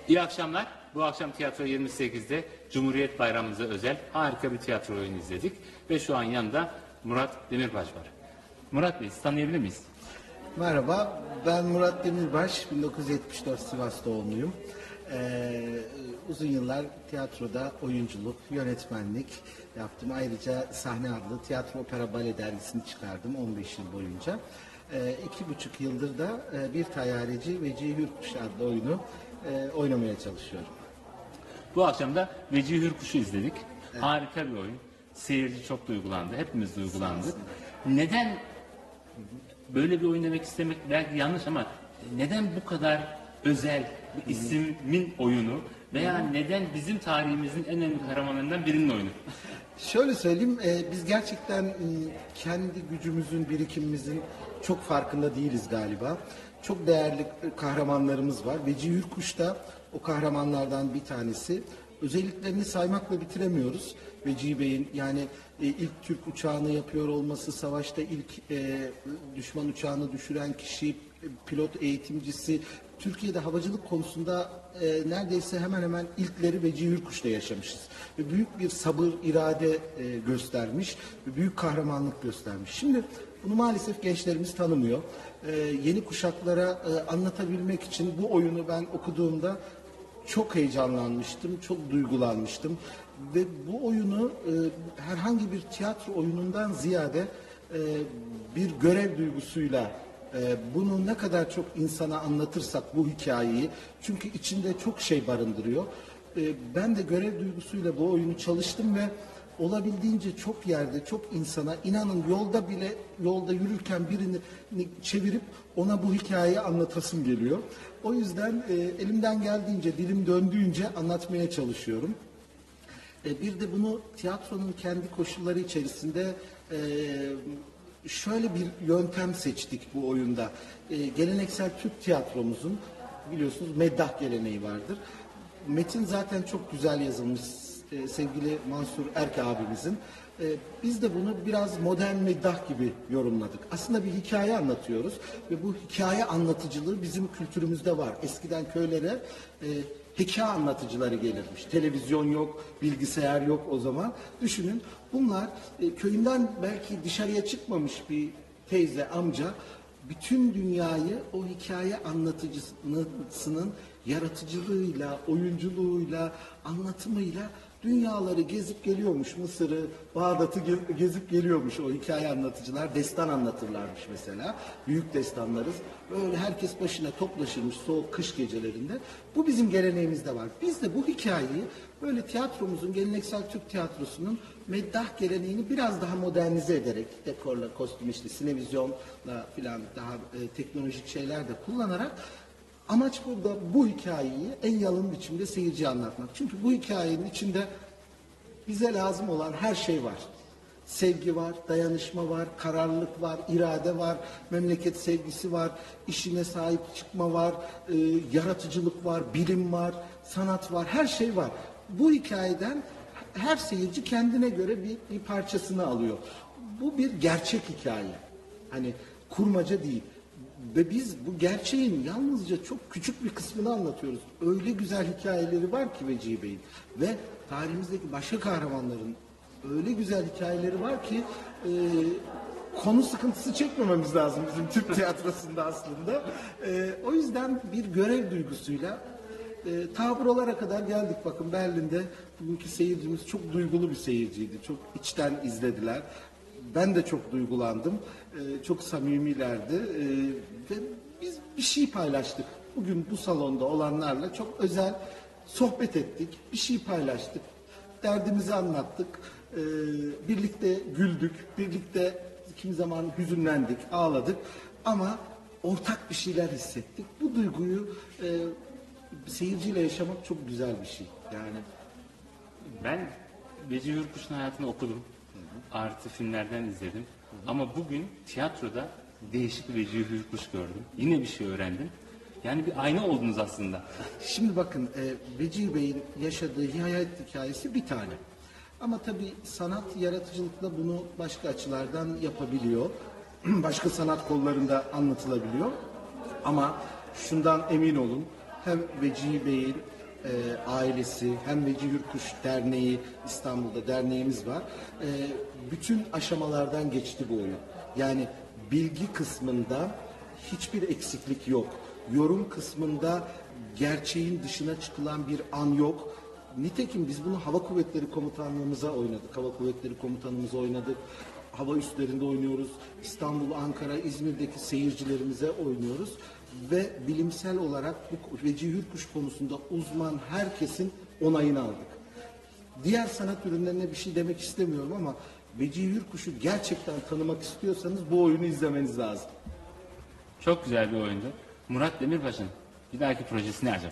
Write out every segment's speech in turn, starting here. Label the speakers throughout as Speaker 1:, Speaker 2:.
Speaker 1: İyi akşamlar. Bu akşam Tiyatro 28'de Cumhuriyet Bayramımıza özel harika bir tiyatro oyunu izledik. Ve şu an yanında Murat Demirbaş var. Murat Bey, sizi tanıyabilir miyiz?
Speaker 2: Merhaba, ben Murat Demirbaş, 1974 Sivas doğumluyum. Uzun yıllar tiyatroda oyunculuk, yönetmenlik yaptım. Ayrıca Sahne adlı tiyatro, opera, bale dergisini çıkardım 15 yıl boyunca. 2,5 yıldır da Bir Tayyareci Vecihi Hürkuş adlı oyunu oynamaya çalışıyorum.
Speaker 1: Bu akşam da Vecihi Hürkuş'u izledik. Evet. Harika bir oyun. Seyirci çok duygulandı. Hepimiz duygulandık. Neden böyle bir oyun demek istemek belki yanlış ama neden bu kadar özel bir ismin oyunu veya neden bizim tarihimizin en önemli kahramanlarından birinin oyunu?
Speaker 2: Şöyle söyleyeyim, biz gerçekten kendi gücümüzün, birikimimizin çok farkında değiliz galiba. Çok değerli kahramanlarımız var. Vecihi Hürkuş da o kahramanlardan bir tanesi. Özelliklerini saymakla bitiremiyoruz. Vecihi Bey'in yani ilk Türk uçağını yapıyor olması, savaşta ilk düşman uçağını düşüren kişi, pilot eğitimcisi, Türkiye'de havacılık konusunda neredeyse hemen hemen ilkleri Vecihi Hürkuş'ta yaşamışız. Ve büyük bir sabır, irade göstermiş ve büyük kahramanlık göstermiş. Şimdi bunu maalesef gençlerimiz tanımıyor. Yeni kuşaklara anlatabilmek için bu oyunu ben okuduğumda çok heyecanlanmıştım, çok duygulanmıştım. Ve bu oyunu herhangi bir tiyatro oyunundan ziyade bir görev duygusuyla bunu ne kadar çok insana anlatırsak bu hikayeyi, çünkü içinde çok şey barındırıyor. Ben de görev duygusuyla bu oyunu çalıştım ve olabildiğince çok yerde, çok insana, inanın yolda yürürken birini çevirip ona bu hikayeyi anlatasım geliyor. O yüzden elimden geldiğince, dilim döndüğünce anlatmaya çalışıyorum. Bir de bunu tiyatronun kendi koşulları içerisinde şöyle bir yöntem seçtik bu oyunda. Geleneksel Türk tiyatromuzun biliyorsunuz meddah geleneği vardır. Metin zaten çok güzel yazılmış, sevgili Mansur Erk abimizin. Biz de bunu biraz modern meddah gibi yorumladık. Aslında bir hikaye anlatıyoruz ve bu hikaye anlatıcılığı bizim kültürümüzde var. Eskiden köylere hikaye anlatıcıları gelirmiş. Televizyon yok, bilgisayar yok o zaman. Düşünün, bunlar köyünden belki dışarıya çıkmamış bir teyze, amca bütün dünyayı o hikaye anlatıcısının yaratıcılığıyla, oyunculuğuyla, anlatımıyla dünyaları gezip geliyormuş. Mısır'ı, Bağdat'ı gezip geliyormuş o hikaye anlatıcılar. Destan anlatırlarmış mesela. Büyük destanlarız. Böyle herkes başına toplaşırmış soğuk kış gecelerinde. Bu bizim geleneğimizde var. Biz de bu hikayeyi böyle tiyatromuzun, geleneksel Türk tiyatrosunun meddah geleneğini biraz daha modernize ederek, dekorla, kostüm, işte sinevizyonla filan daha teknolojik şeyler de kullanarak, amaç burada bu hikayeyi en yalın biçimde seyirciye anlatmak. Çünkü bu hikayenin içinde bize lazım olan her şey var. Sevgi var, dayanışma var, kararlılık var, irade var, memleket sevgisi var, işine sahip çıkma var, yaratıcılık var, bilim var, sanat var, her şey var. Bu hikayeden her seyirci kendine göre bir parçasını alıyor. Bu bir gerçek hikaye. Hani kurmaca değil. Ve biz bu gerçeğin yalnızca çok küçük bir kısmını anlatıyoruz. Öyle güzel hikayeleri var ki Vecihi Bey'in ve tarihimizdeki başka kahramanların öyle güzel hikayeleri var ki konu sıkıntısı çekmememiz lazım bizim Türk tiyatrosunda aslında. O yüzden bir görev duygusuyla ta buralara kadar geldik. Bakın Berlin'de bugünkü seyircimiz çok duygulu bir seyirciydi. Çok içten izlediler. Ben de çok duygulandım. Çok samimilerdi. Ve biz bir şey paylaştık. Bugün bu salonda olanlarla çok özel sohbet ettik. Bir şey paylaştık. Derdimizi anlattık. Birlikte güldük. Birlikte kimi zaman hüzünlendik, ağladık. Ama ortak bir şeyler hissettik. Bu duyguyu seyirciyle yaşamak çok güzel bir şey. Yani
Speaker 1: ben Vecihi Hürkuş'un hayatını okudum. Artı filmlerden izledim. Ama bugün tiyatroda değişik bir Vecihi Hürkuş gördüm. Yine bir şey öğrendim. Yani bir ayna oldunuz aslında.
Speaker 2: Şimdi bakın Vecihi Bey'in yaşadığı hayat hikayesi bir tane. Ama tabii sanat yaratıcılıkla bunu başka açılardan yapabiliyor. Başka sanat kollarında anlatılabiliyor. Ama şundan emin olun, hem Vecihi Bey'in ailesi hem Veci Hürkuş Derneği, İstanbul'da derneğimiz var. Bütün aşamalardan geçti bu oyun. Yani bilgi kısmında hiçbir eksiklik yok. Yorum kısmında gerçeğin dışına çıkılan bir an yok. Nitekim biz bunu Hava Kuvvetleri Komutanlığımıza oynadık. Hava Kuvvetleri Komutanımıza oynadık. Hava üslerinde oynuyoruz. İstanbul, Ankara, İzmir'deki seyircilerimize oynuyoruz. Ve bilimsel olarak bu Veci Hürkuş konusunda uzman herkesin onayını aldık. Diğer sanat ürünlerine bir şey demek istemiyorum ama Veci Hürkuş'u gerçekten tanımak istiyorsanız bu oyunu izlemeniz lazım.
Speaker 1: Çok güzel bir oyundu. Murat Demirbaş'ın bir dahaki projesi ne acaba?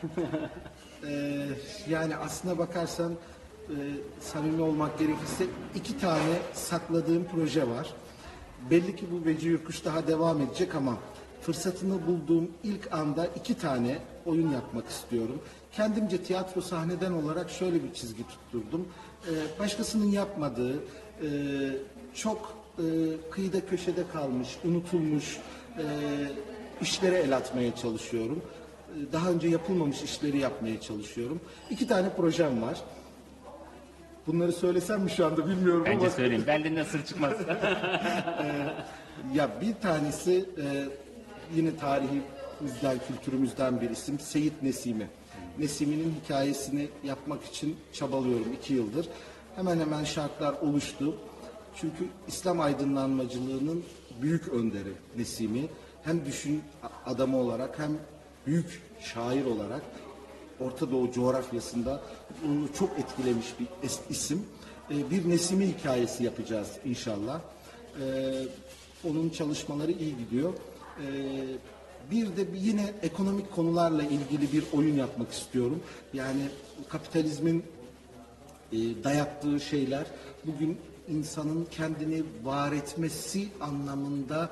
Speaker 2: Yani aslına bakarsan samimi olmak gerekirse 2 tane sakladığım proje var. Belli ki bu Veci Hürkuş daha devam edecek ama fırsatını bulduğum ilk anda 2 tane oyun yapmak istiyorum. Kendimce tiyatro sahneden olarak şöyle bir çizgi tutturdum. Başkasının yapmadığı, çok kıyıda köşede kalmış, unutulmuş işlere el atmaya çalışıyorum. Daha önce yapılmamış işleri yapmaya çalışıyorum. 2 tane projem var. Bunları söylesem mi şu anda bilmiyorum
Speaker 1: Bence
Speaker 2: ama...
Speaker 1: söyleyeyim. Benden sır çıkmaz.
Speaker 2: Ya bir tanesi yine tarihimizden, kültürümüzden bir isim Seyit Nesimi. Nesimi'nin hikayesini yapmak için çabalıyorum 2 yıldır. Hemen hemen şartlar oluştu. Çünkü İslam aydınlanmacılığının büyük önderi Nesimi. Hem düşün adamı olarak hem büyük şair olarak Orta Doğu coğrafyasında onu çok etkilemiş bir isim. Bir Nesimi hikayesi yapacağız inşallah. Onun çalışmaları iyi gidiyor. Bir de yine ekonomik konularla ilgili bir oyun yapmak istiyorum. Yani kapitalizmin dayattığı şeyler bugün insanın kendini var etmesi anlamında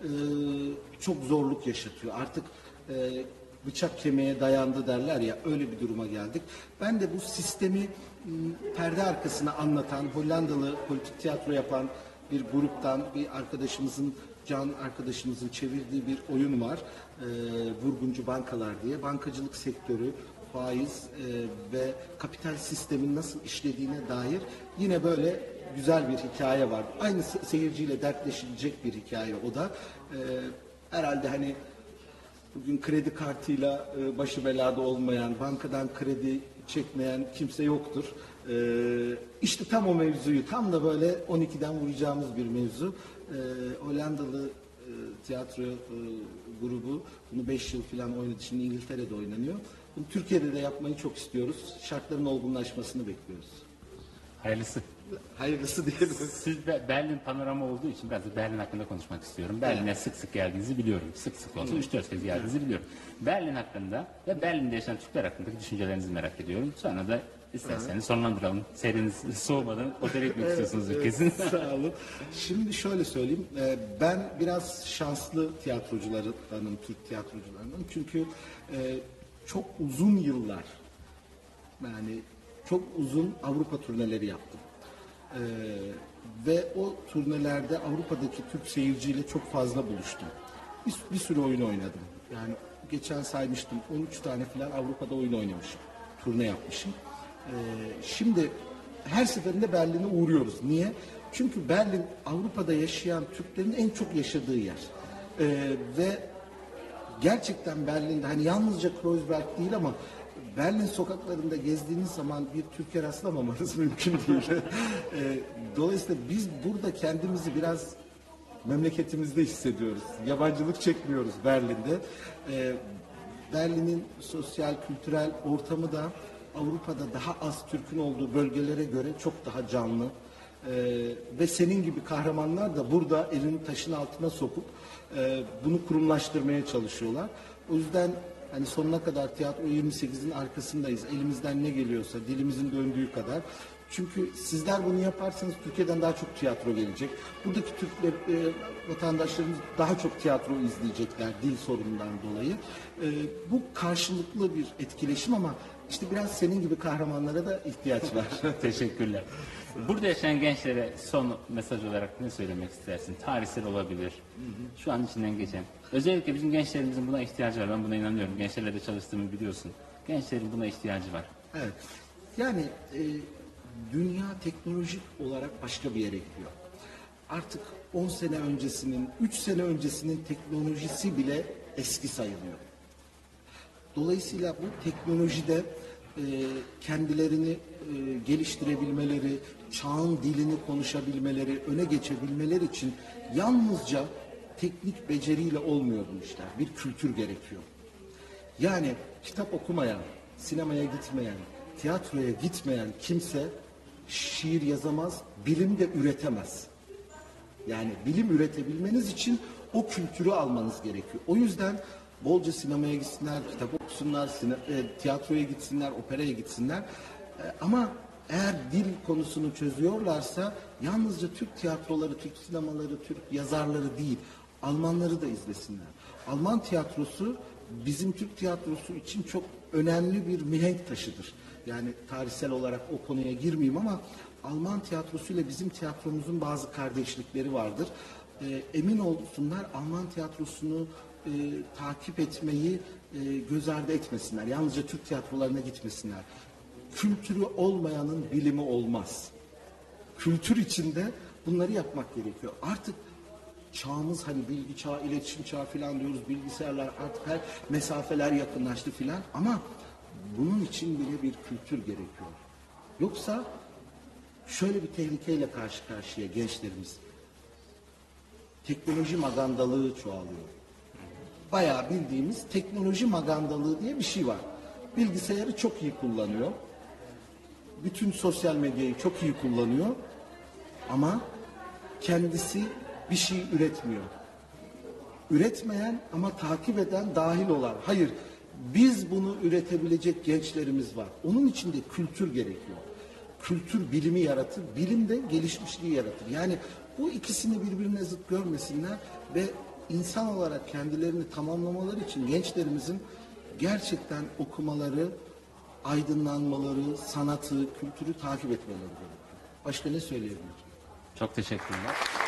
Speaker 2: çok zorluk yaşatıyor. Artık bıçak kemiğe dayandı derler ya, öyle bir duruma geldik. Ben de bu sistemi perde arkasına anlatan, Hollandalı politik tiyatro yapan bir gruptan bir arkadaşımızın, Can arkadaşımızın çevirdiği bir oyun var. Vurguncu Bankalar diye. Bankacılık sektörü, faiz ve kapital sistemin nasıl işlediğine dair yine böyle güzel bir hikaye var. Aynı seyirciyle dertleşilecek bir hikaye o da. Herhalde hani bugün kredi kartıyla başı belada olmayan, bankadan kredi çekmeyen kimse yoktur. İşte tam o mevzuyu, tam da böyle 12'den vuracağımız bir mevzu. Hollandalı tiyatro grubu bunu 5 yıl falan oynadı. Şimdi İngiltere'de oynanıyor. Bunu Türkiye'de de yapmayı çok istiyoruz. Şartların olgunlaşmasını bekliyoruz.
Speaker 1: Hayırlısı.
Speaker 2: Hayırlısı diyelim.
Speaker 1: Siz Berlin panorama olduğu için biraz da Berlin hakkında konuşmak istiyorum. Berlin'e sık sık geldiğinizi biliyorum. Sık sık olsa 3-4 kez geldiğinizi biliyorum. Berlin hakkında ve Berlin'de yaşayan Türkler hakkındaki düşüncelerinizi merak ediyorum. Sonra da isterseniz sonlandıralım. Seriniz soğumadan otele gitmek istiyorsunuz kesin.
Speaker 2: Sağ olun. Şimdi şöyle söyleyeyim. Ben biraz şanslı tiyatroculardanım, Türk tiyatrocularından. Çünkü çok uzun yıllar, yani çok uzun Avrupa turneleri yaptım. Ve o turnelerde Avrupa'daki Türk seyirciyle çok fazla buluştum. Bir sürü oyun oynadım. Yani geçen saymıştım 13 tane falan Avrupa'da oyun oynamışım. Turne yapmışım. Şimdi her seferinde Berlin'e uğruyoruz. Niye? Çünkü Berlin Avrupa'da yaşayan Türklerin en çok yaşadığı yer. Ve gerçekten Berlin'de hani yalnızca Kreuzberg değil ama Berlin sokaklarında gezdiğiniz zaman bir Türkiye rastlamamanız mümkün değil. Dolayısıyla biz burada kendimizi biraz memleketimizde hissediyoruz. Yabancılık çekmiyoruz Berlin'de. Berlin'in sosyal, kültürel ortamı da Avrupa'da daha az Türk'ün olduğu bölgelere göre çok daha canlı. Ve senin gibi kahramanlar da burada elini taşın altına sokup bunu kurumlaştırmaya çalışıyorlar. O yüzden hani sonuna kadar Tiyatro 28'in arkasındayız. Elimizden ne geliyorsa, dilimizin döndüğü kadar. Çünkü sizler bunu yaparsanız Türkiye'den daha çok tiyatro gelecek. Buradaki Türk vatandaşlarımız daha çok tiyatro izleyecekler dil sorunundan dolayı. Bu karşılıklı bir etkileşim ama işte biraz senin gibi kahramanlara da ihtiyaç var.
Speaker 1: Teşekkürler. Burada yaşayan gençlere son mesaj olarak ne söylemek istersin? Tarihsel olabilir. Şu an içinden geçen. Özellikle bizim gençlerimizin buna ihtiyacı var. Ben buna inanıyorum. Gençlerle de çalıştığımı biliyorsun. Gençlerin buna ihtiyacı var.
Speaker 2: Evet. Yani dünya teknolojik olarak başka bir yere gidiyor. Artık 10 sene öncesinin, 3 sene öncesinin teknolojisi bile eski sayılıyor. Dolayısıyla bu teknolojide kendilerini geliştirebilmeleri, çağın dilini konuşabilmeleri, öne geçebilmeleri için yalnızca teknik beceriyle olmuyor bu işler. Bir kültür gerekiyor. Yani kitap okumayan, sinemaya gitmeyen, tiyatroya gitmeyen kimse şiir yazamaz, bilim de üretemez. Yani bilim üretebilmeniz için o kültürü almanız gerekiyor. O yüzden bolca sinemaya gitsinler, kitap okusunlar, tiyatroya gitsinler, operaya gitsinler. Ama eğer dil konusunu çözüyorlarsa yalnızca Türk tiyatroları, Türk sinemaları, Türk yazarları değil, Almanları da izlesinler. Alman tiyatrosu bizim Türk tiyatrosu için çok önemli bir mihenk taşıdır. Yani tarihsel olarak o konuya girmeyeyim ama Alman tiyatrosuyla bizim tiyatromuzun bazı kardeşlikleri vardır. Emin olsunlar Alman tiyatrosunu takip etmeyi göz ardı etmesinler. Yalnızca Türk tiyatrolarına gitmesinler. Kültürü olmayanın bilimi olmaz. Kültür içinde bunları yapmak gerekiyor. Artık çağımız hani bilgi çağı, iletişim çağı filan diyoruz. Bilgisayarlar artık her mesafeler yakınlaştı filan ama bunun için bile bir kültür gerekiyor. Yoksa şöyle bir tehlikeyle karşı karşıya gençlerimiz. Teknoloji magandalığı çoğalıyor. Bayağı bildiğimiz teknoloji magandalığı diye bir şey var. Bilgisayarı çok iyi kullanıyor. Bütün sosyal medyayı çok iyi kullanıyor. Ama kendisi bir şey üretmiyor. Üretmeyen ama takip eden, dahil olan. Hayır, biz bunu üretebilecek gençlerimiz var. Onun için de kültür gerekiyor. Kültür bilimi yaratır, bilim de gelişmişliği yaratır. Yani bu ikisini birbirine zıt görmesinler ve insan olarak kendilerini tamamlamaları için gençlerimizin gerçekten okumaları, aydınlanmaları, sanatı, kültürü takip etmeleri gerekiyor. Başka ne söyleyebilirim?
Speaker 1: Çok teşekkürler.